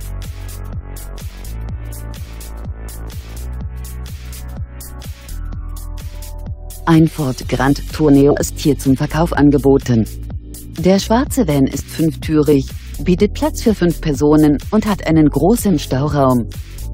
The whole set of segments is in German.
Ein Ford Grand Tourneo ist hier zum Verkauf angeboten. Der schwarze Van ist fünftürig, bietet Platz für 5 Personen und hat einen großen Stauraum.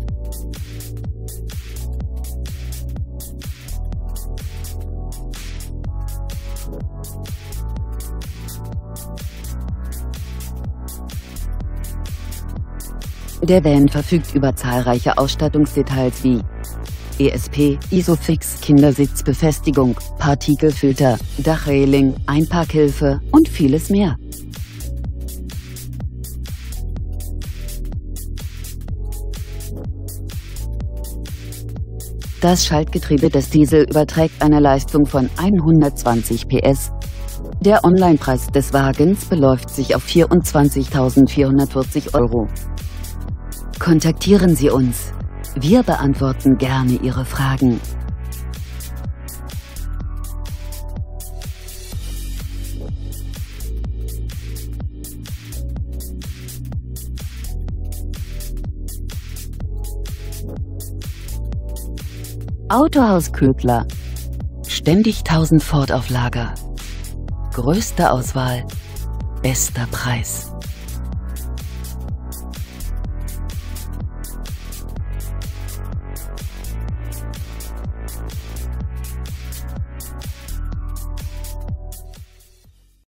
Der Van verfügt über zahlreiche Ausstattungsdetails wie ESP, Isofix, Kindersitzbefestigung, Partikelfilter, Dachreling, Einparkhilfe und vieles mehr. Das Schaltgetriebe des Diesel überträgt eine Leistung von 120 PS. Der Onlinepreis des Wagens beläuft sich auf 24.440 €. Kontaktieren Sie uns. Wir beantworten gerne Ihre Fragen. Autohaus Köbler. Ständig 1000 Ford auf Lager. Größte Auswahl, bester Preis.